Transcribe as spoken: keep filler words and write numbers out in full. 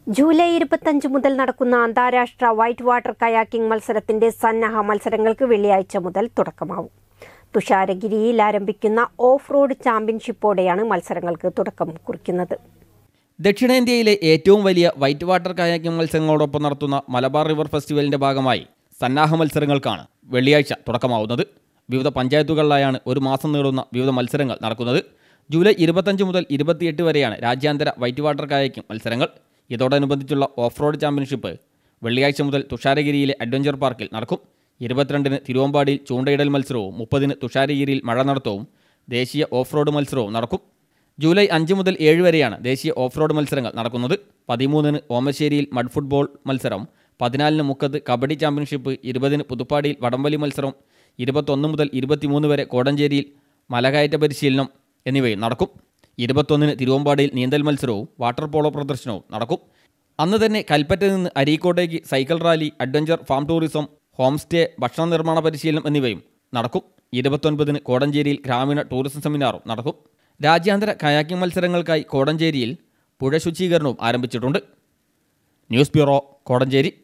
July ഇരുപത്തഞ്ച് മുതൽ നടക്കുന്ന അന്താരാഷ്ട്ര വൈറ്റ് വാട്ടർ കയാക്കിംഗ് മത്സരത്തിന്റെ സന്നാഹ മത്സരങ്ങൾക്ക് വെള്ളിയാഴ്ച മുതൽ തുടക്കമാവും. തുഷാരഗിരിയിൽ ആരംഭിക്കുന്ന ഓഫ് റോഡ് ചാമ്പ്യൻഷിപ്പോടെയാണ് മത്സരങ്ങൾക്ക് തുടക്കം കുറിക്കുന്നത്. ദക്ഷിണേന്ത്യയിലെ ഏറ്റവും വലിയ വൈറ്റ് വാട്ടർ കയാക്കിംഗ് മത്സരങ്ങളോടൊപ്പം നടത്തുന്ന മലബാർ റിവർ ഫെസ്റ്റിവലിന്റെ ഭാഗമായി സന്നാഹ മത്സരങ്ങൾക്കാണ് വെള്ളിയാഴ്ച തുടക്കമാവുന്നത്. വിവിധ പഞ്ചായത്തുകളിലായാണ് ഒരു മാസം നീളുന്ന വിവിധ മത്സരങ്ങൾ നടക്കുന്നത്. ജൂലൈ ഇരുപത്തഞ്ച് മുതൽ ഇരുപത്തിയെട്ട് വരെയാണ് രാജ്യാന്തര വൈറ്റ് വാട്ടർ കയാക്കിംഗ് മത്സരങ്ങൾ. ഇതോടനുബന്ധിച്ചുള്ള ഓഫ് റോഡ് ചാമ്പ്യൻഷിപ്പ് വെള്ളിയാഴ്ച മുതൽ തുഷാരഗിരിയിലെ അഡ്വഞ്ചർ പാർക്കിൽ നടക്കും. ഇരുപത്തിരണ്ടിന് തിരുവമ്പാടിയിൽ ചൂണ്ടയിടൽ മത്സരവും മുപ്പതിന് തുഷാരഗിരിയിൽ മഴ നടത്തവും ദേശീയ ഓഫ് റോഡ് മത്സരവും നടക്കും. ജൂലൈ അഞ്ച് മുതൽ ഏഴ് വരെയാണ് ദേശീയ ഓഫ് റോഡ് മത്സരങ്ങൾ നടക്കുന്നത്. പതിമൂന്നിന് ഓമശ്ശേരിയിൽ മഡ് ഫുട്ബോൾ മത്സരം, പതിനാലിന് മുക്കത്ത് കബഡി ചാമ്പ്യൻഷിപ്പ്, ഇരുപതിന് പുതുപ്പാടിയിൽ വടംവലി മത്സരം, ഇരുപത്തൊന്ന് മുതൽ ഇരുപത്തിമൂന്ന് വരെ കോടഞ്ചേരിയിൽ മലകയറ്റ പരിശീലനം എന്നിവയും നടക്കും. ഇരുപത്തൊന്നിന് തിരുവമ്പാടിയിൽ നീന്തൽ മത്സരവും വാട്ടർ പോളോ പ്രദർശനവും നടക്കും. അന്ന് തന്നെ കൽപ്പറ്റയിൽ നിന്ന് അരീക്കോട്ടേക്ക് cycle rally, adventure farm tourism, home stay, ഭക്ഷണ നിർമ്മാണ പരിശീലനം എന്നിവയും നടക്കും. ഇരുപത്തൊൻപതിന് കോടഞ്ചേരിയിൽ ഗ്രാമീണ ടൂറിസം സെമിനാറും നടക്കും. രാജ്യാന്തര കയാക്കിംഗ് മത്സരങ്ങൾക്കായി കോടഞ്ചേരിയിൽ പുഴ ശുചീകരണവും ആരംഭിച്ചിട്ടുണ്ട്. News bureau, Kodanchery.